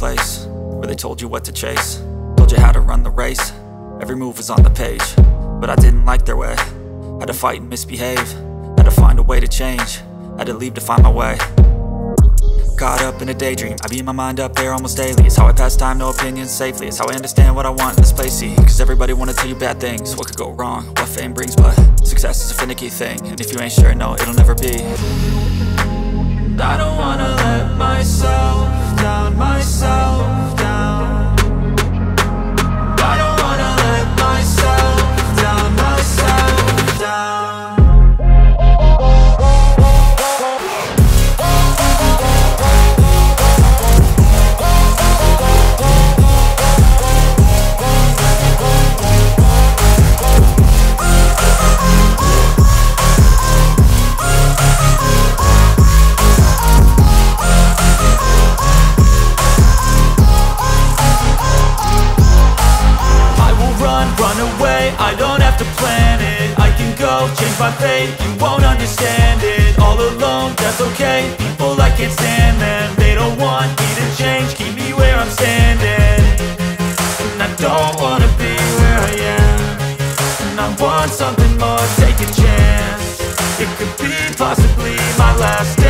place where they told you what to chase, told you how to run the race. Every move was on the page, but I didn't like their way. Had to fight and misbehave, had to find a way to change, had to leave to find my way. Caught up in a daydream, I beat my mind up there almost daily. It's how I pass time, no opinions safely. It's how I understand what I want in this place, see. Cause everybody wanna tell you bad things, what could go wrong, what fame brings. But success is a finicky thing, and if you ain't sure, no, it'll never be. I don't wanna let myself down, myself down. I don't wanna let myself down, myself down. I don't have to plan it, I can go change my fate. You won't understand it, all alone, that's okay. People, I can't stand them, they don't want me to change. Keep me where I'm standing, and I don't wanna be where I am. And I want something more, take a chance. It could be possibly my last